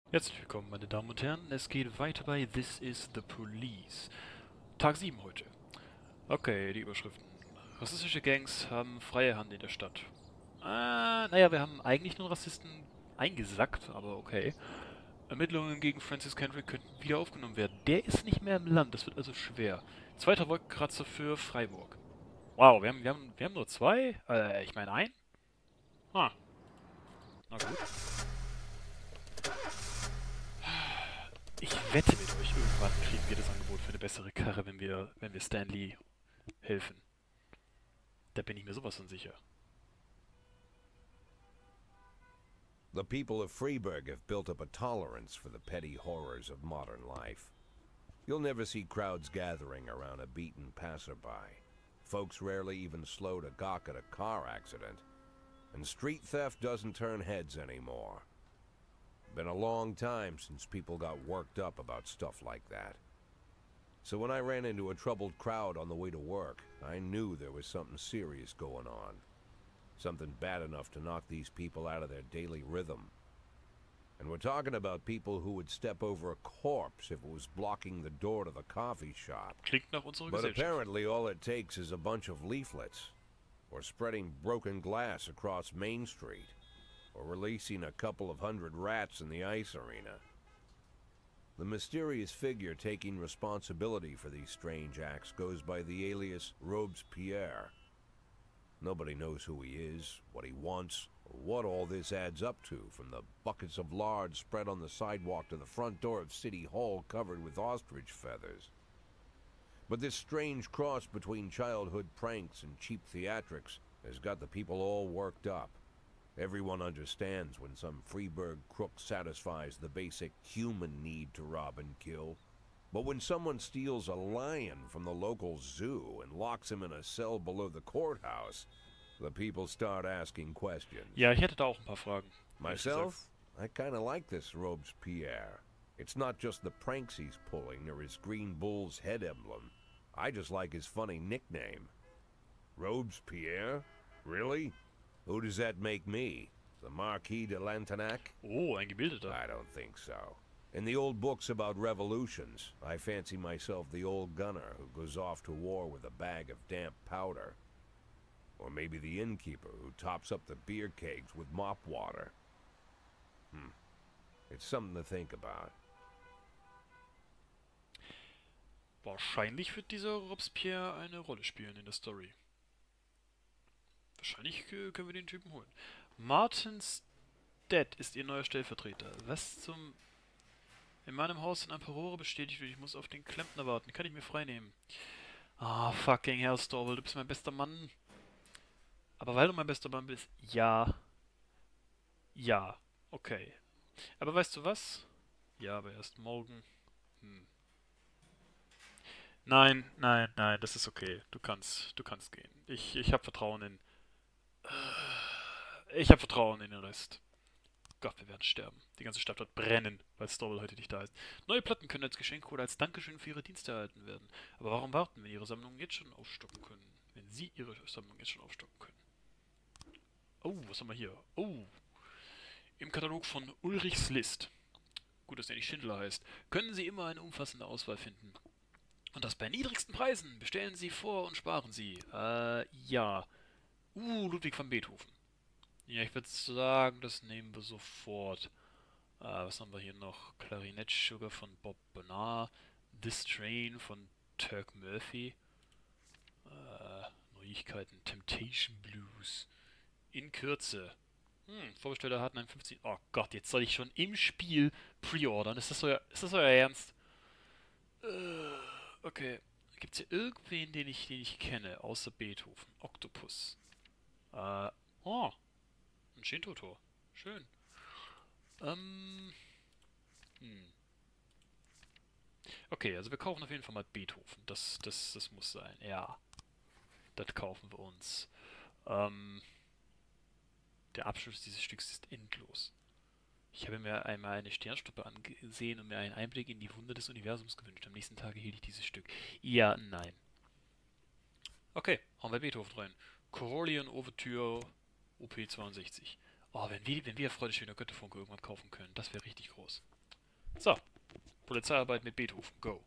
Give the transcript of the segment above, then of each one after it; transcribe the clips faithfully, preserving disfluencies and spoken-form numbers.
Herzlich willkommen, meine Damen und Herren. Es geht weiter bei This is the Police. Tag sieben heute. Okay, die Überschriften. Rassistische Gangs haben freie Hand in der Stadt. Ah, naja, wir haben eigentlich nur Rassisten eingesackt, aber okay. Ermittlungen gegen Francis Kendrick könnten wieder aufgenommen werden. Der ist nicht mehr im Land, das wird also schwer. Zweiter Wolkenkratzer für Freiburg. Wow, wir haben, wir haben, wir haben nur zwei? Äh, ich meine ein? Ah, na gut. Ich wette mit euch, irgendwann kriegen wir das Angebot für eine bessere Karre, wenn wir, wenn wir Stanley helfen. Da bin ich mir sowas von sicher. The people of Freeburg have built up a tolerance for the petty horrors of modern life. You'll never see crowds gathering around a beaten passerby. Folks rarely even slow to gawk at a car accident. And street theft doesn't turn heads anymore. Been a long time since people got worked up about stuff like that. So when I ran into a troubled crowd on the way to work, I knew there was something serious going on. Something bad enough to knock these people out of their daily rhythm. And we're talking about people who would step over a corpse if it was blocking the door to the coffee shop. Klingt nach unserer But Gesellschaft. apparently all it takes is a bunch of leaflets, or spreading broken glass across Main Street, or releasing a couple of hundred rats in the ice arena. The mysterious figure taking responsibility for these strange acts goes by the alias Robespierre. Nobody knows who he is, what he wants, or what all this adds up to, from the buckets of lard spread on the sidewalk to the front door of City Hall covered with ostrich feathers. But this strange cross between childhood pranks and cheap theatrics has got the people all worked up. Everyone understands when some Freeburg crook satisfies the basic human need to rob and kill. But when someone steals a lion from the local zoo and locks him in a cell below the courthouse, the people start asking questions. Ja, ich hätte da auch ein paar Fragen. Myself, I kinda like this Robespierre. It's not just the pranks he's pulling or his green bull's head emblem. I just like his funny nickname. Robespierre? Really? Who does that make me? The Marquis de Lantenac? Oh, ein Gebildeter. I don't think so. In the old books about revolutions, I fancy myself the old gunner who goes off to war with a bag of damp powder. Or maybe the innkeeper who tops up the beer kegs with mop water. Hmm. It's something to think about. Wahrscheinlich wird dieser Robespierre eine Rolle spielen in der Story. Wahrscheinlich äh, können wir den Typen holen. Martin Stead ist ihr neuer Stellvertreter. Was zum... In meinem Haus sind ein paar Rohre bestätigt und ich muss auf den Klempner warten. Kann ich mir freinehmen? Ah, fucking hell, Storvel, du bist mein bester Mann. Aber weil du mein bester Mann bist, ja. Ja, okay. Aber weißt du was? Ja, aber erst morgen. Hm. Nein, nein, nein, das ist okay. Du kannst, du kannst gehen. Ich, ich habe Vertrauen in... Ich habe Vertrauen in den Rest. Gott, wir werden sterben. Die ganze Stadt wird brennen, weil Storble heute nicht da ist. Neue Platten können als Geschenk oder als Dankeschön für ihre Dienste erhalten werden. Aber warum warten, wenn ihre Sammlungen jetzt schon aufstocken können? Wenn sie ihre Sammlung jetzt schon aufstocken können. Oh, was haben wir hier? Oh, im Katalog von Ulrichs List. Gut, dass er nicht Schindler heißt. Können Sie immer eine umfassende Auswahl finden. Und das bei niedrigsten Preisen. Bestellen Sie vor und sparen Sie. Äh, ja. Uh, Ludwig van Beethoven. Ja, ich würde sagen, das nehmen wir sofort. Äh, was haben wir hier noch? Clarinet Sugar von Bob Bernard. This Train von Turk Murphy. Äh, Neuigkeiten. Temptation Blues. In Kürze. Hm, Vorbesteller hatten ein fünfzehn... Oh Gott, jetzt soll ich schon im Spiel pre-ordern. Ist das euer, ist das euer Ernst? Äh, okay. Gibt es hier irgendwen, den ich, den ich kenne, außer Beethoven? Octopus. Äh, oh. Ein Shinto-Tor. Schön. Ähm. Hm. Okay, also wir kaufen auf jeden Fall mal Beethoven. Das, das, das muss sein. Ja. Das kaufen wir uns. Ähm. Der Abschluss dieses Stücks ist endlos. Ich habe mir einmal eine Sternschnuppe angesehen und mir einen Einblick in die Wunder des Universums gewünscht. Am nächsten Tag erhielt ich dieses Stück. Ja, nein. Okay, hauen wir Beethoven rein. Corollian Overture O P zweiundsechzig. Oh, wenn wir, wenn wir Freude schöner Götterfunke irgendwann kaufen können, das wäre richtig groß. So. Polizeiarbeit mit Beethoven. Go.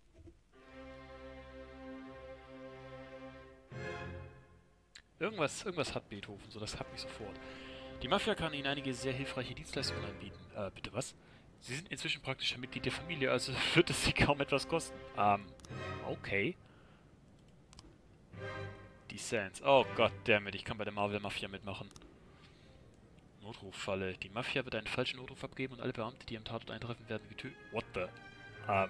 Irgendwas, irgendwas hat Beethoven, so das hat mich sofort. Die Mafia kann Ihnen einige sehr hilfreiche Dienstleistungen anbieten. Äh, bitte was? Sie sind inzwischen praktisch ein Mitglied der Familie, also wird es Sie kaum etwas kosten. Ähm, okay. Die Sands. Oh Gott, dammit, ich kann bei der Marvel Mafia mitmachen. Notruffalle. Die Mafia wird einen falschen Notruf abgeben und alle Beamte, die am Tatort eintreffen, werden getötet. What the? Ähm.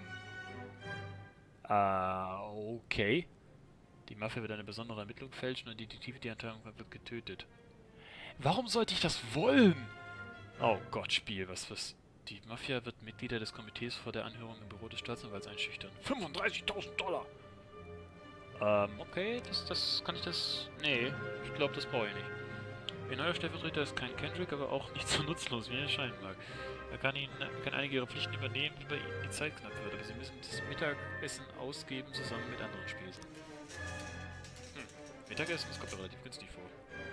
Äh, okay. Die Mafia wird eine besondere Ermittlung fälschen und die Detektive, die Anteilung wird getötet. Warum sollte ich das wollen? Oh Gott, Spiel, was, was... Die Mafia wird Mitglieder des Komitees vor der Anhörung im Büro des Staatsanwalts einschüchtern. fünfunddreißigtausend Dollar! Ähm, okay, das, das, kann ich das... Nee, ich glaube, das brauche ich nicht. Ihr neuer Stellvertreter ist kein Kendrick, aber auch nicht so nutzlos, wie er erscheinen mag. Er kann, Ihnen, kann einige Ihrer Pflichten übernehmen, wie bei Ihnen die Zeit knapp wird, aber Sie müssen das Mittagessen ausgeben, zusammen mit anderen Spesen. Hm, Mittagessen, das kommt mir relativ günstig vor.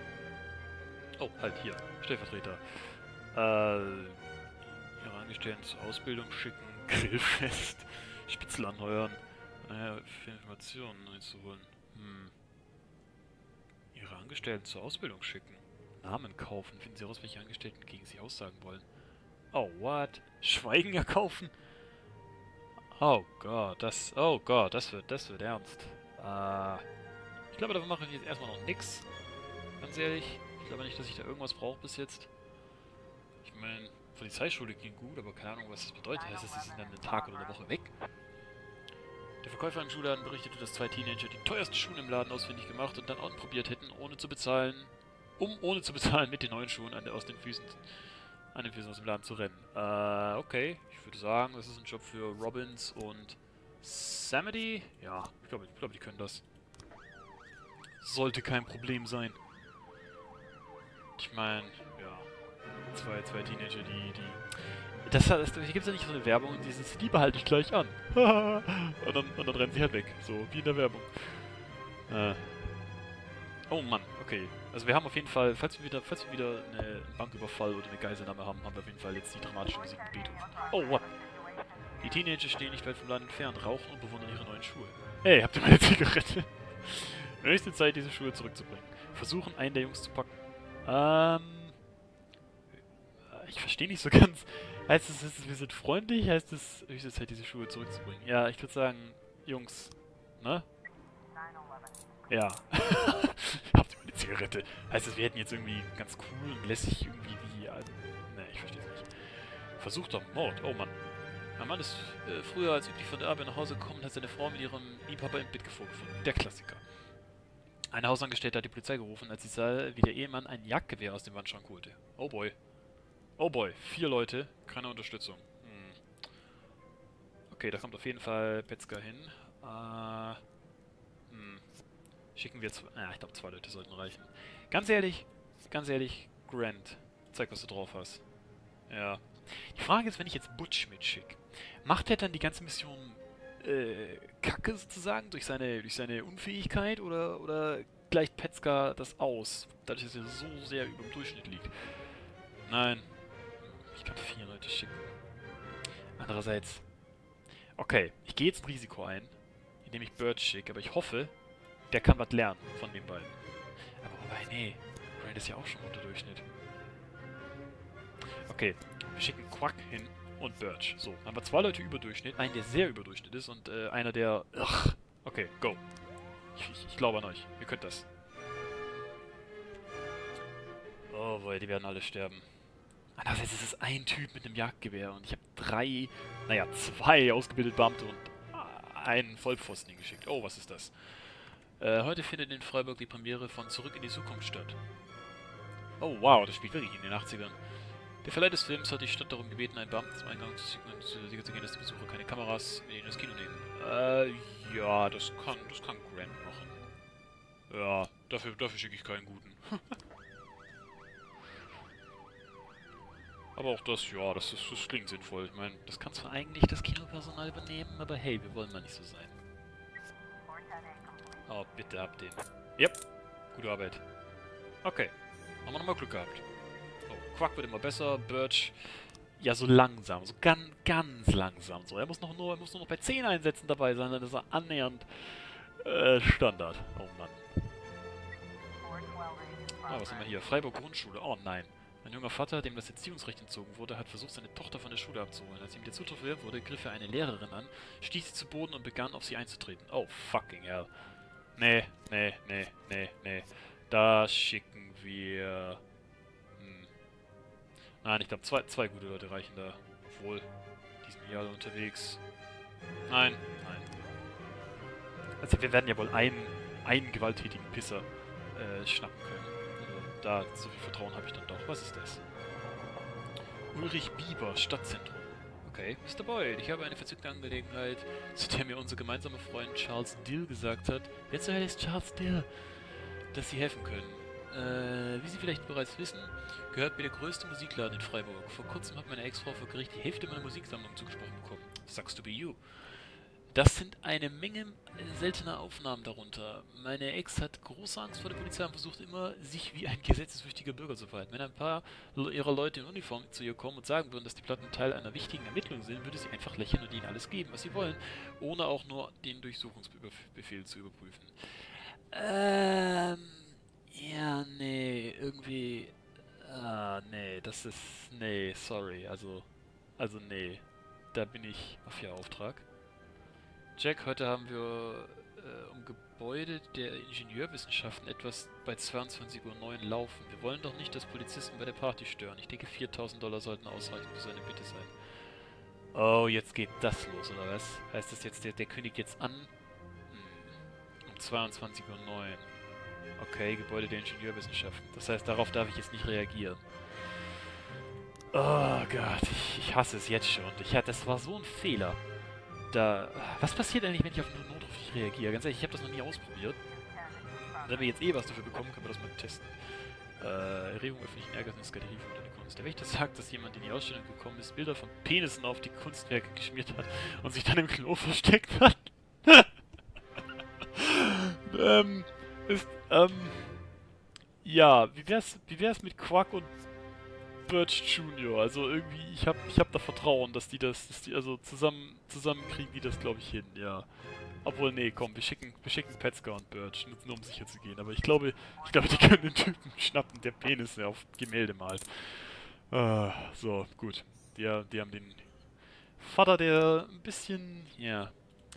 Oh, halt, hier, Stellvertreter. Äh, Ihre Angestellten zur Ausbildung schicken, Grillfest, Spitzel anheuern, naja, für Informationen einzuholen. Hm. Ihre Angestellten zur Ausbildung schicken. Namen kaufen. Finden Sie heraus, welche Angestellten gegen Sie aussagen wollen. Oh, what? Schweigen erkaufen? Oh Gott, das... Oh Gott, das wird... Das wird ernst. Äh... Ich glaube, davon mache ich jetzt erstmal noch nix. Ganz ehrlich. Ich glaube nicht, dass ich da irgendwas brauche bis jetzt. Ich meine, Polizeischule ging gut, aber keine Ahnung, was das bedeutet. Heißt das, sie sind dann einen Tag oder eine Woche weg? Der Verkäufer im Schuhladen berichtete, dass zwei Teenager die teuersten Schuhe im Laden ausfindig gemacht und dann anprobiert hätten, ohne zu bezahlen, um ohne zu bezahlen mit den neuen Schuhen an, aus den Füßen, an den Füßen aus dem Laden zu rennen. Äh, okay. Ich würde sagen, das ist ein Job für Robbins und Samedy. Ja, ich glaube, ich glaube, die können das. Sollte kein Problem sein. Ich meine, ja, zwei, zwei Teenager, die, die... Das, das, hier gibt es ja nicht so eine Werbung, dieses, die behalte ich gleich an. und, dann, und dann rennen sie halt weg. So, wie in der Werbung. Äh. Oh Mann, okay. Also wir haben auf jeden Fall, falls wir wieder, falls wir wieder eine, einen Banküberfall oder eine Geiselnahme haben, haben wir auf jeden Fall jetzt die dramatische Musik mit Beethoven. Oh, what? Die Teenager stehen nicht weit vom Laden entfernt, rauchen und bewundern ihre neuen Schuhe. Hey, habt ihr meine Zigarette? Höchste Zeit, diese Schuhe zurückzubringen. Versuchen, einen der Jungs zu packen. Ähm... Ich verstehe nicht so ganz... Heißt es, heißt es, wir sind freundlich? Heißt es, höchste Zeit, diese Schuhe zurückzubringen? Ja, ich würde sagen, Jungs, ne? Ja. Habt ihr mal eine Zigarette? Heißt es, wir hätten jetzt irgendwie ganz cool und lässig irgendwie wie... Äh, ne, ich verstehe es nicht. Versuchter Mord, oh Mann. Mein Mann ist äh, früher als üblich von der Arbeit nach Hause gekommen und hat seine Frau mit ihrem Liebhaber im Bett vorgefunden. Der Klassiker. Ein Hausangestellter hat die Polizei gerufen, als sie sah, wie der Ehemann ein Jagdgewehr aus dem Wandschrank holte. Oh boy. Oh boy, vier Leute, keine Unterstützung. Hm. Okay, da kommt auf jeden Fall Petzka hin. Äh, hm. Schicken wir zwei... Ah, ich glaube zwei Leute sollten reichen. Ganz ehrlich, ganz ehrlich, Grant, zeig, was du drauf hast. Ja. Die Frage ist, wenn ich jetzt Butch mitschicke, macht er dann die ganze Mission äh, Kacke sozusagen durch seine, durch seine Unfähigkeit oder, oder gleicht Petzka das aus, dadurch, dass er so sehr über dem Durchschnitt liegt? Nein. Ich kann vier Leute schicken. Andererseits... Okay, ich gehe jetzt ein Risiko ein, indem ich Bird schicke, aber ich hoffe, der kann was lernen von den beiden. Aber wobei, nee. Grant ist ja auch schon unter Durchschnitt. Okay, wir schicken Quack hin und Birch. So, dann haben wir zwei Leute über Durchschnitt, einen, der sehr über Durchschnitt ist und äh, einer, der... Ugh. Okay, go. Ich, ich, ich glaube an euch. Ihr könnt das. Oh boy, die werden alle sterben. Andererseits ist es ein Typ mit einem Jagdgewehr und ich habe drei, naja, zwei ausgebildete Beamte und einen Vollpfosten geschickt. Oh, was ist das? Äh, heute findet in Freiburg die Premiere von Zurück in die Zukunft statt. Oh, wow, das spielt wirklich in den achtzigern. Der Verleih des Films hat die Stadt darum gebeten, einen Beamten zum Eingang zu signalisieren, dass die Besucher keine Kameras mit in das Kino nehmen. Äh, ja, das kann, das kann Grant machen. Ja, dafür, dafür schicke ich keinen guten. Aber auch das, ja, das, ist, das klingt sinnvoll. Ich meine, das kann zwar eigentlich das Kinopersonal übernehmen, aber hey, wir wollen mal nicht so sein. Oh, bitte habt den. Yep, gute Arbeit. Okay, haben wir nochmal Glück gehabt. Oh, Quack wird immer besser, Birch... Ja, so langsam, so ganz, ganz langsam. So, er muss noch nur, er muss nur noch bei zehn Einsätzen dabei sein, dann ist er annähernd äh, Standard. Oh Mann. Ah, was haben wir hier? Freiburg Grundschule. Oh nein. Mein junger Vater, dem das Erziehungsrecht entzogen wurde, hat versucht, seine Tochter von der Schule abzuholen. Als ihm der Zutritt verwehrt wurde, griff er eine Lehrerin an, stieß sie zu Boden und begann, auf sie einzutreten. Oh, fucking hell. Nee, nee, nee, nee, nee. Da schicken wir... Hm. Nein, ich glaube, zwei, zwei gute Leute reichen da. Obwohl, die sind hier alle unterwegs. Nein, nein. Also wir werden ja wohl einen, einen gewalttätigen Pisser äh, schnappen können. Da, so viel Vertrauen habe ich dann doch. Was ist das? Ulrich Bieber, Stadtzentrum. Okay, Mister Boyd, ich habe eine verzückte Angelegenheit, zu der mir unser gemeinsamer Freund Charles Dill gesagt hat. Wer zur Hölle ist Charles Dill? Dass Sie helfen können. Äh, wie Sie vielleicht bereits wissen, gehört mir der größte Musikladen in Freiburg. Vor kurzem hat meine Ex-Frau vor Gericht die Hälfte meiner Musiksammlung zugesprochen bekommen. Sucks to be you. Das sind eine Menge seltener Aufnahmen darunter. Meine Ex hat große Angst vor der Polizei und versucht immer, sich wie ein gesetzesfürchtiger Bürger zu verhalten. Wenn ein paar ihrer Leute in Uniform zu ihr kommen und sagen würden, dass die Platten Teil einer wichtigen Ermittlung sind, würde sie einfach lächeln und ihnen alles geben, was sie wollen, ohne auch nur den Durchsuchungsbefehl zu überprüfen. Ähm, ja, nee, irgendwie, ah, nee, das ist, nee, sorry, also, also nee, da bin ich Mafia-Auftrag. Jack, heute haben wir äh, um Gebäude der Ingenieurwissenschaften etwas bei zweiundzwanzig Uhr neun laufen. Wir wollen doch nicht, dass Polizisten bei der Party stören. Ich denke, viertausend Dollar sollten ausreichen für seine Bitte sein. Oh, jetzt geht das los, oder was? Heißt das jetzt, der, der kündigt jetzt an? Hm, um zweiundzwanzig Uhr neun. Okay, Gebäude der Ingenieurwissenschaften. Das heißt, darauf darf ich jetzt nicht reagieren. Oh Gott, ich, ich hasse es jetzt schon. Ich, das war so ein Fehler. Da, was passiert eigentlich, wenn ich auf einen Notruf nicht reagiere? Ganz ehrlich, ich habe das noch nie ausprobiert. Wenn wir jetzt eh was dafür bekommen, können wir das mal testen. Äh, Erregung öffentlichen Ärgers in Skallerie für deine Kunst. Der Wächter sagt, dass jemand in die Ausstellung gekommen ist, Bilder von Penissen auf die Kunstwerke geschmiert hat und sich dann im Klo versteckt hat. ähm, ist, ähm, ja, wie wär's, wie wär's mit Quack und Birch Junior? Also irgendwie, ich hab, ich hab da Vertrauen, dass die das, dass die, also zusammen, zusammen kriegen die das, glaube ich, hin, ja. Obwohl, nee, komm, wir schicken, wir schicken Petzka und Birch, nur um sicher zu gehen. Aber ich glaube, ich glaube, die können den Typen schnappen, der Penisse auf Gemälde malt. Ah, so, gut. Die, die haben den Vater, der ein bisschen, ja.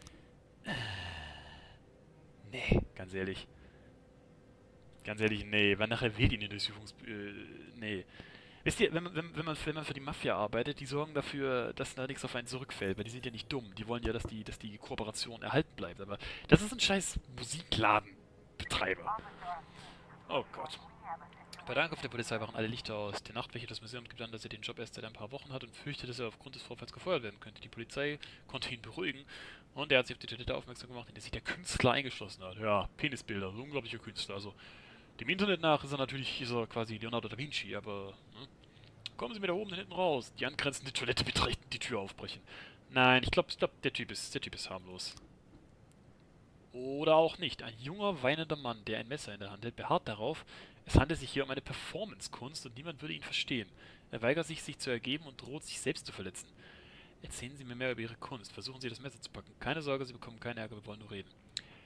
Nee, ganz ehrlich. Ganz ehrlich, nee, weil nachher will die eine Durchsuchungs... Äh, nee. Wisst ihr, wenn man, wenn, wenn, man, wenn man für die Mafia arbeitet, die sorgen dafür, dass da nichts auf einen zurückfällt, weil die sind ja nicht dumm. Die wollen ja, dass die, dass die Kooperation erhalten bleibt. Aber das ist ein scheiß Musikladenbetreiber. Oh Gott. Bei der Ankunft der Polizei waren alle Lichter aus. Der Nachtwächter des Museums gibt an, dass er den Job erst seit ein paar Wochen hat und fürchtet, dass er aufgrund des Vorfalls gefeuert werden könnte. Die Polizei konnte ihn beruhigen und er hat sich auf die Toilette aufmerksam gemacht, in der sich der Künstler eingeschlossen hat. Ja, Penisbilder, so unglaublicher Künstler. Also, dem Internet nach ist er natürlich ist er quasi Leonardo da Vinci, aber... Ne? Kommen Sie mir da oben da hinten raus. Die angrenzende Toilette betreten, die Tür aufbrechen. Nein, ich glaube, ich glaub, der Typ ist, der Typ ist harmlos. Oder auch nicht. Ein junger, weinender Mann, der ein Messer in der Hand hält, beharrt darauf, es handelt sich hier um eine Performance-Kunst und niemand würde ihn verstehen. Er weigert sich, sich zu ergeben und droht, sich selbst zu verletzen. Erzählen Sie mir mehr über Ihre Kunst. Versuchen Sie, das Messer zu packen. Keine Sorge, Sie bekommen keinen Ärger, wir wollen nur reden.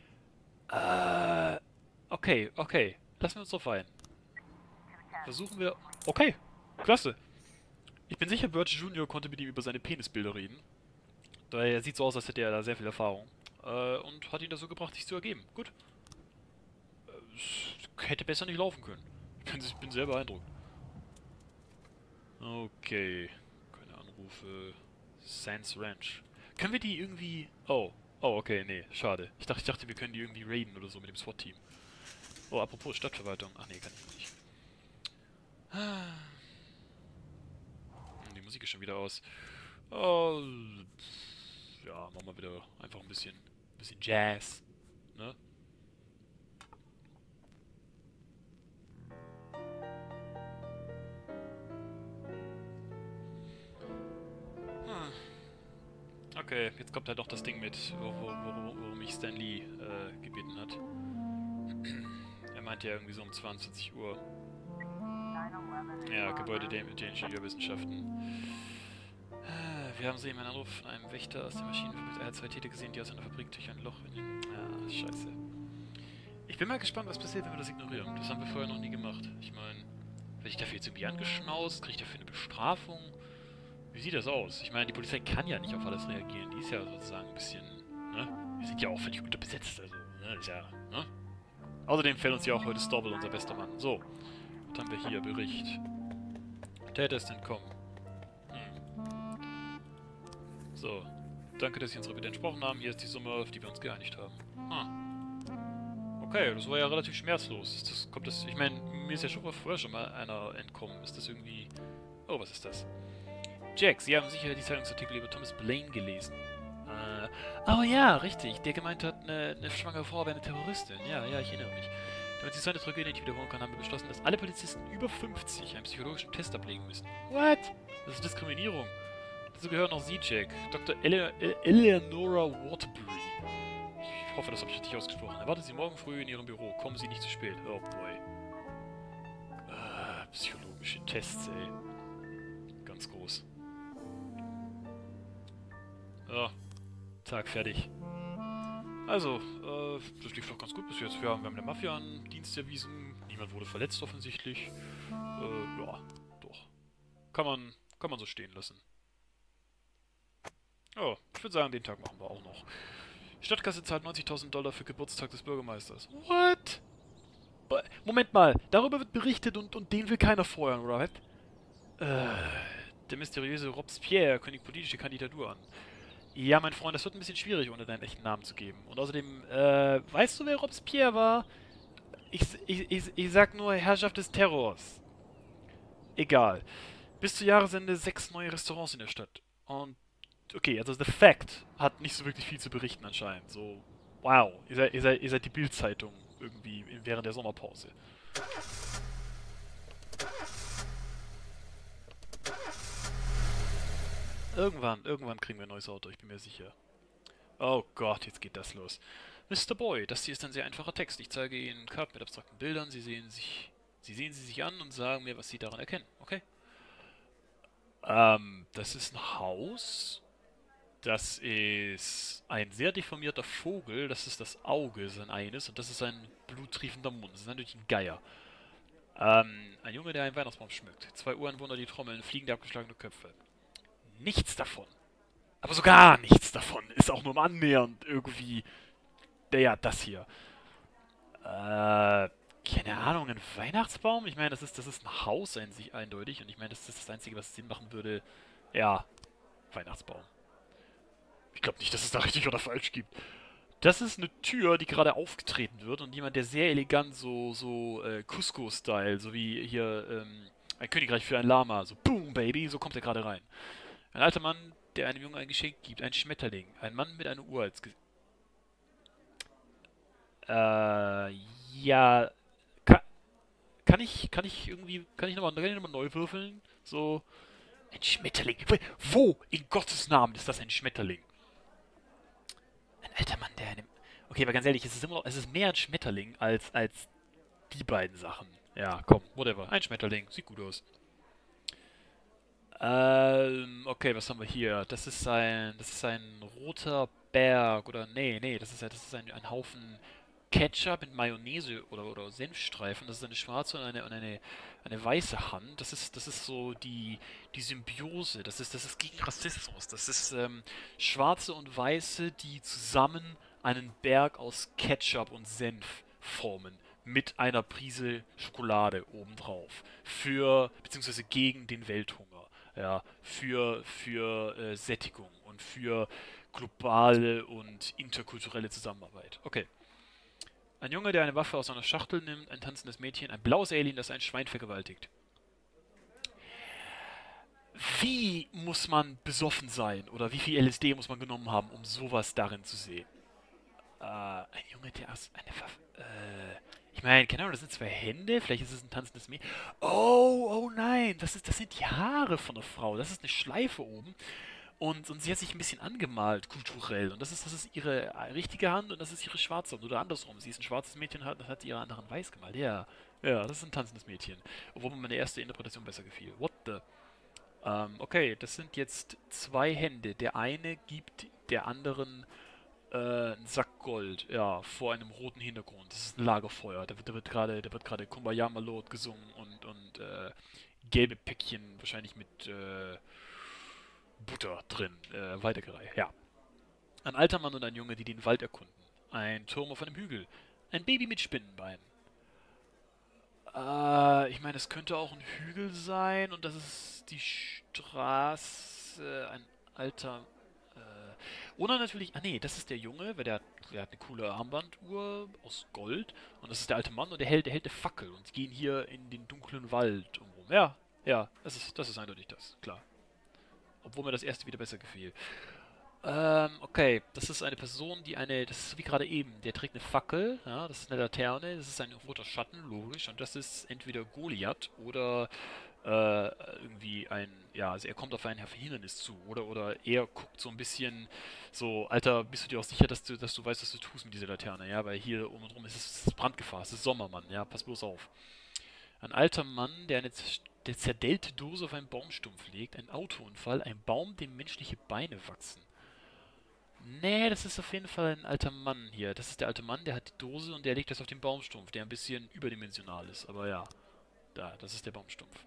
Äh, okay, okay. Lassen wir uns drauf ein. Versuchen wir... Okay, klasse. Ich bin sicher, Birch Junior konnte mit ihm über seine Penisbilder reden. Daher er sieht so aus, als hätte er da sehr viel Erfahrung. Äh, und hat ihn dazu gebracht, sich zu ergeben. Gut. Äh, hätte besser nicht laufen können. Ich bin, ich bin sehr beeindruckt. Okay. Keine Anrufe. Sands Ranch. Können wir die irgendwie... Oh. Oh, okay, nee, schade. Ich dachte, ich dachte, wir können die irgendwie raiden oder so mit dem SWAT-Team. Oh, apropos Stadtverwaltung. Ach nee, kann ich nicht. Die Musik ist schon wieder aus. Oh, ja, machen wir wieder einfach ein bisschen, ein bisschen Jazz, ne? Hm. Okay, jetzt kommt halt doch das Ding mit, wo, wo, wo, worum mich Stan Lee äh, gebeten hat. Er meinte ja irgendwie so um zweiundzwanzig Uhr. Ja, Gebäude der, der Ingenieurwissenschaften. wir haben soeben einen Anruf von einem Wächter aus der Maschinenfabrik. Er hat zwei Täter gesehen, die aus einer Fabrik durch ein Loch in den... Ah, scheiße. Ich bin mal gespannt, was passiert, wenn wir das ignorieren. Das haben wir vorher noch nie gemacht. Ich meine, werde ich dafür jetzt irgendwie angeschnauzt? Kriege ich dafür eine Bestrafung? Wie sieht das aus? Ich meine, die Polizei kann ja nicht auf alles reagieren. Die ist ja sozusagen ein bisschen, ne? Wir sind ja auch völlig unterbesetzt, also, ne? Ist ja, ne? Außerdem fällt uns ja auch heute Stobble, unser bester Mann. So, was haben wir hier? Bericht. Täter ist entkommen. Hm. So, danke, dass Sie unsere Bitte entsprochen haben. Hier ist die Summe, auf die wir uns geeinigt haben. Ah. Okay, das war ja relativ schmerzlos. Das, kommt das, ich meine, mir ist ja schon vorher schon mal einer entkommen. Ist das irgendwie... Oh, was ist das? Jack, Sie haben sicher die Zeitungsartikel über Thomas Blaine gelesen. Äh, oh ja, richtig. Der gemeint hat, eine, eine schwangere Frau wäre eine Terroristin. Ja, ja, ich erinnere mich. Damit sie seine Tragödie nicht wiederholen kann, haben wir beschlossen, dass alle Polizisten über fünfzig einen psychologischen Test ablegen müssen. What? Das ist Diskriminierung. Dazu gehören auch Sie, Jack. Doktor Ele Ele Eleonora Waterbury. Ich hoffe, das habe ich richtig ausgesprochen. Erwarten Sie morgen früh in Ihrem Büro. Kommen Sie nicht zu spät. Oh boy. Äh, psychologische Tests, ey. Ganz groß. Ja, Tag fertig. Also, äh, das lief doch ganz gut bis jetzt. Wir haben, wir haben der Mafia einen Dienst erwiesen. Niemand wurde verletzt offensichtlich. Äh, ja, doch. Kann man, kann man so stehen lassen. Oh, ich würde sagen, den Tag machen wir auch noch. Stadtkasse zahlt neunzigtausend Dollar für Geburtstag des Bürgermeisters. What? Moment mal, darüber wird berichtet und, und den will keiner feuern, oder was? Äh, der mysteriöse Robespierre kündigt politische Kandidatur an. Ja, mein Freund, das wird ein bisschen schwierig, ohne deinen echten Namen zu geben. Und außerdem, äh, weißt du, wer Robespierre war? Ich, ich, ich, ich sag nur Herrschaft des Terrors. Egal. Bis zu Jahresende sechs neue Restaurants in der Stadt. Und, okay, also The Fact hat nicht so wirklich viel zu berichten anscheinend. So, wow, ihr seid, ihr seid, ihr seid die Bild-Zeitung irgendwie während der Sommerpause. Irgendwann, irgendwann kriegen wir ein neues Auto, ich bin mir sicher. Oh Gott, jetzt geht das los. Mister Boy, das hier ist ein sehr einfacher Text. Ich zeige Ihnen Karten mit abstrakten Bildern. Sie sehen sich, Sie sehen sie sich an und sagen mir, was Sie daran erkennen. Okay? Ähm, das ist ein Haus. Das ist ein sehr deformierter Vogel. Das ist das Auge, sein eines. Und das ist ein bluttriefender Mund. Das ist natürlich ein Geier. Ähm, ein Junge, der einen Weihnachtsbaum schmückt. Zwei Ureinwohner, die trommeln, fliegende abgeschlagene Köpfe. Nichts davon. Aber so gar nichts davon ist auch nur im annähernd irgendwie... Ja, das hier. Äh, keine Ahnung, ein Weihnachtsbaum? Ich meine, das ist, das ist ein Haus ein, sich eindeutig. Und ich meine, das ist das Einzige, was Sinn machen würde. Ja, Weihnachtsbaum. Ich glaube nicht, dass es da richtig oder falsch gibt. Das ist eine Tür, die gerade aufgetreten wird. Und jemand, der sehr elegant so, so äh, Cusco-Style, so wie hier ähm, ein Königreich für ein Lama. So, boom, Baby, so kommt er gerade rein. Ein alter Mann, der einem Jungen ein Geschenk gibt. Ein Schmetterling. Ein Mann mit einer Uhr als Gesicht. Äh, ja. Kann, kann ich, kann ich irgendwie, kann ich nochmal noch neu würfeln? So. Ein Schmetterling. Wo in Gottes Namen ist das ein Schmetterling? Ein alter Mann, der einem... Okay, aber ganz ehrlich, es ist immer noch, es ist mehr ein Schmetterling als, als die beiden Sachen. Ja, komm, whatever. Ein Schmetterling. Sieht gut aus. Ähm, okay, was haben wir hier? Das ist ein, das ist ein roter Berg, oder, nee, nee, das ist, das ist ein, ein Haufen Ketchup mit Mayonnaise oder, oder Senfstreifen. Das ist eine schwarze und eine, und eine, eine weiße Hand. Das ist, das ist so die, die Symbiose. Das ist, das ist gegen Rassismus. Das ist, ähm, schwarze und weiße, die zusammen einen Berg aus Ketchup und Senf formen. Mit einer Prise Schokolade obendrauf. Für, beziehungsweise gegen den Welthunger. Ja, für, für äh, Sättigung und für globale und interkulturelle Zusammenarbeit. Okay. Ein Junge, der eine Waffe aus einer Schachtel nimmt, ein tanzendes Mädchen, ein blaues Alien, das ein Schwein vergewaltigt. Wie muss man besoffen sein oder wie viel L S D muss man genommen haben, um sowas darin zu sehen? Äh, ein Junge, der aus einer Waffe... Äh... Ich meine, keine Ahnung, das sind zwei Hände, vielleicht ist es ein tanzendes Mädchen. Oh, oh nein, das, ist, das sind die Haare von der Frau. Das ist eine Schleife oben. Und, und sie hat sich ein bisschen angemalt, kulturell. Und das ist, das ist ihre richtige Hand und das ist ihre schwarze Hand. Oder andersrum, sie ist ein schwarzes Mädchen und hat, hat ihre anderen weiß gemalt. Ja, ja, das ist ein tanzendes Mädchen. Obwohl mir meine erste Interpretation besser gefiel. What the... Ähm, okay, das sind jetzt zwei Hände. Der eine gibt der anderen äh, einen Sack Gold, ja, vor einem roten Hintergrund. Das ist ein Lagerfeuer. Da wird, da wird gerade, da wird gerade Kumbaya Malot gesungen und, und äh, gelbe Päckchen, wahrscheinlich mit äh, Butter drin, äh, weitergereicht. Ja. Ein alter Mann und ein Junge, die den Wald erkunden. Ein Turm auf einem Hügel. Ein Baby mit Spinnenbeinen. Äh, ich meine, es könnte auch ein Hügel sein und das ist die Straße. Ein alter. Äh, oder natürlich. Ah, nee, das ist der Junge, weil der, hat- der hat eine coole Armbanduhr aus Gold. Und das ist der alte Mann und der hält, der hält eine Fackel und die gehen hier in den dunklen Wald umrum. Ja, ja, das ist, das ist eindeutig das, klar. Obwohl mir das erste wieder besser gefiel. Ähm, okay, das ist eine Person, die eine, das ist wie gerade eben, der trägt eine Fackel, ja, das ist eine Laterne, das ist ein roter Schatten, logisch, und das ist entweder Goliath oder äh, irgendwie ein, ja, also er kommt auf ein Hindernis zu, oder, oder er guckt so ein bisschen so, Alter, bist du dir auch sicher, dass du, dass du weißt, was du tust mit dieser Laterne, ja, weil hier um und rum ist es Brandgefahr, es ist Sommermann, ja, pass bloß auf. Ein alter Mann, der eine zer- der zerdellte Dose auf einen Baumstumpf legt, ein Autounfall, ein Baum, dem menschliche Beine wachsen. Nee, das ist auf jeden Fall ein alter Mann hier. Das ist der alte Mann, der hat die Dose und der legt das auf den Baumstumpf, der ein bisschen überdimensional ist. Aber ja, da, das ist der Baumstumpf.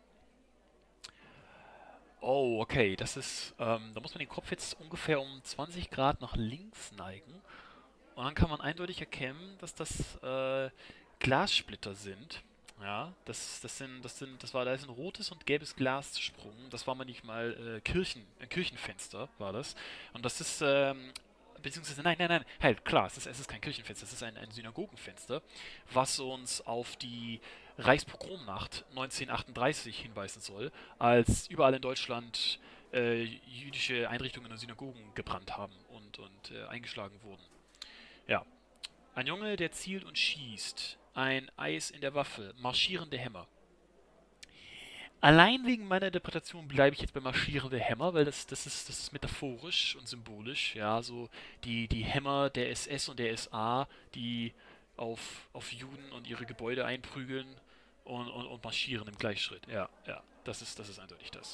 Oh, okay, das ist, ähm, da muss man den Kopf jetzt ungefähr um zwanzig Grad nach links neigen. Und dann kann man eindeutig erkennen, dass das äh, Glassplitter sind. Ja, das, das sind, das sind, das war, da ist ein rotes und gelbes Glas zersprungen. Das war manchmal äh, Kirchen, ein Kirchenfenster war das. Und das ist, ähm, beziehungsweise, nein, nein, nein, halt, klar, es ist, es ist kein Kirchenfenster, es ist ein, ein Synagogenfenster, was uns auf die Reichspogromnacht neunzehnhundertachtunddreißig hinweisen soll, als überall in Deutschland äh, jüdische Einrichtungen und Synagogen gebrannt haben und, und äh, eingeschlagen wurden. Ja, ein Junge, der zielt und schießt. Ein Eis in der Waffe. Marschierende Hämmer. Allein wegen meiner Interpretation bleibe ich jetzt bei marschierende Hämmer, weil das, das, ist, das ist metaphorisch und symbolisch. Ja, so die, die Hämmer der S S und der S A, die auf, auf Juden und ihre Gebäude einprügeln und, und, und marschieren im Gleichschritt. Ja, ja, das ist, das ist eindeutig das.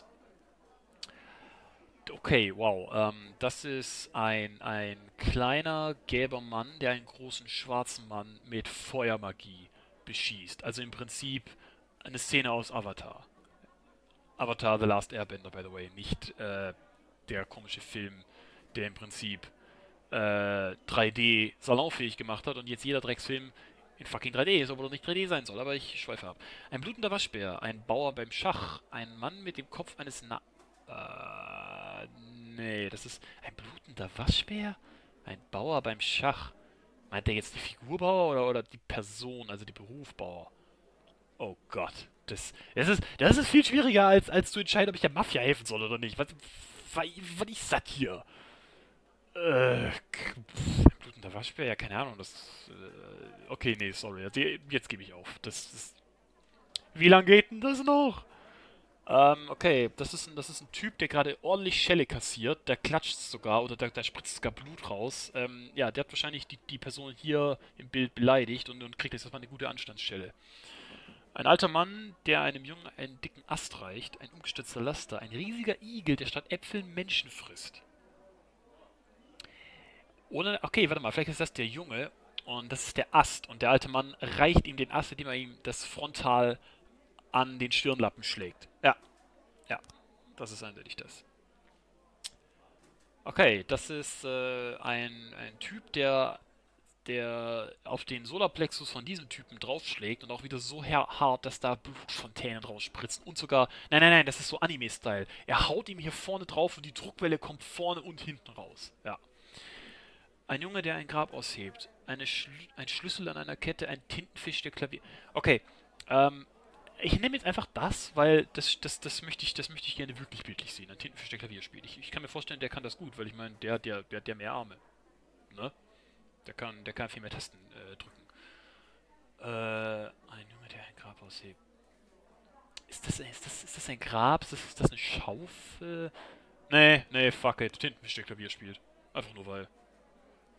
Okay, wow. Ähm, das ist ein, ein kleiner gelber Mann, der einen großen schwarzen Mann mit Feuermagie beschießt. Also im Prinzip eine Szene aus Avatar. Avatar The Last Airbender, by the way. Nicht äh, der komische Film, der im Prinzip äh, drei D salonfähig gemacht hat und jetzt jeder Drecksfilm in fucking drei D ist, obwohl er nicht drei D sein soll, aber ich schweife ab. Ein blutender Waschbär, ein Bauer beim Schach, ein Mann mit dem Kopf eines Na... Äh, nee, das ist ein blutender Waschbär? Ein Bauer beim Schach. Meint der jetzt die Figurbauer oder, oder die Person, also die Berufbauer? Oh Gott. Das, das, ist, das ist viel schwieriger, als, als zu entscheiden, ob ich der Mafia helfen soll oder nicht. Was, was, was ist das hier? Äh, pff, ein blutender Waschbär? Ja, keine Ahnung. Das, äh, okay, nee, sorry. Also, jetzt gebe ich auf. Das, das, wie lange geht denn das noch? Ähm, okay, das ist ein, das ist ein Typ, der gerade ordentlich Schelle kassiert. Der klatscht sogar oder da, da spritzt sogar Blut raus. Ähm, ja, der hat wahrscheinlich die, die Person hier im Bild beleidigt und, und kriegt jetzt erstmal eine gute Anstandsstelle. Ein alter Mann, der einem Jungen einen dicken Ast reicht, ein umgestürzter Laster, ein riesiger Igel, der statt Äpfeln Menschen frisst. Oder, okay, warte mal, vielleicht ist das der Junge und das ist der Ast und der alte Mann reicht ihm den Ast, indem er ihm das frontal an den Stirnlappen schlägt. Ja, ja, das ist eindeutig das. Okay, das ist äh, ein, ein Typ, der, der auf den Solarplexus von diesem Typen draufschlägt und auch wieder so hart, dass da Blutfontänen rausspritzen und sogar, nein, nein, nein, das ist so Anime-Style. Er haut ihm hier vorne drauf und die Druckwelle kommt vorne und hinten raus. Ja. Ein Junge, der ein Grab aushebt. Eine Schl ein Schlüssel an einer Kette, ein Tintenfisch, der Klavier. Okay, ähm, ich nehme jetzt einfach das, weil das, das, das, möchte ich, das möchte ich gerne wirklich bildlich sehen. Ein Tintenfisch, der Klavier spielt. Ich, ich kann mir vorstellen, der kann das gut, weil ich meine, der, der, der hat ja mehr Arme. Ne? Der kann, der kann viel mehr Tasten äh, drücken. Äh, ein Junge, der ein Grab aushebt. Ist das, ist das, ist das ein Grab? Ist das, ist das eine Schaufel? Nee, nee, fuck it. Tintenfisch, der Klavier spielt. Einfach nur weil.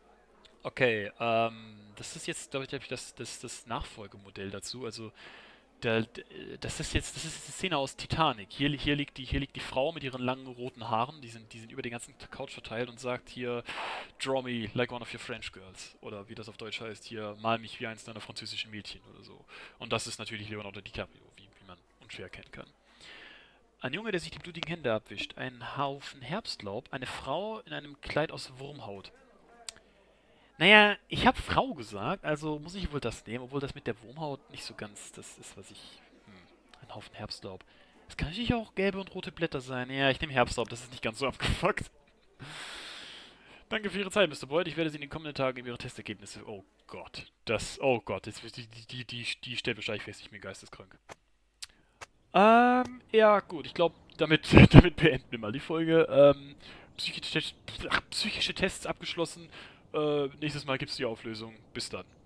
Okay, ähm, das ist jetzt, glaube ich, das, das, das Nachfolgemodell dazu. Also, Da, das ist jetzt, das ist die Szene aus Titanic. Hier, hier, liegt die, hier liegt die Frau mit ihren langen roten Haaren, die sind, die sind über den ganzen Couch verteilt und sagt hier, draw me like one of your French girls. Oder wie das auf Deutsch heißt, hier, mal mich wie eins deiner französischen Mädchen oder so. Und das ist natürlich Leonardo DiCaprio, wie, wie man unschwer erkennen kann. Ein Junge, der sich die blutigen Hände abwischt, ein Haufen Herbstlaub, eine Frau in einem Kleid aus Wurmhaut. Naja, ich habe Frau gesagt, also muss ich wohl das nehmen, obwohl das mit der Wurmhaut nicht so ganz das ist, was ich... Hm, ein Haufen Herbstlaub. Es kann natürlich auch gelbe und rote Blätter sein. Ja, ich nehme Herbstlaub, das ist nicht ganz so abgefuckt. Danke für Ihre Zeit, Mister Boyd. Ich werde Sie in den kommenden Tagen über Ihre Testergebnisse... Oh Gott, das... Oh Gott, jetzt, die, die, die, die, die stellt wahrscheinlich fest, ich bin geisteskrank. Ähm, ja gut, ich glaube, damit, damit beenden wir mal die Folge. Ähm, psychische, ach, psychische Tests abgeschlossen. Äh, nächstes Mal gibt es die Auflösung. Bis dann.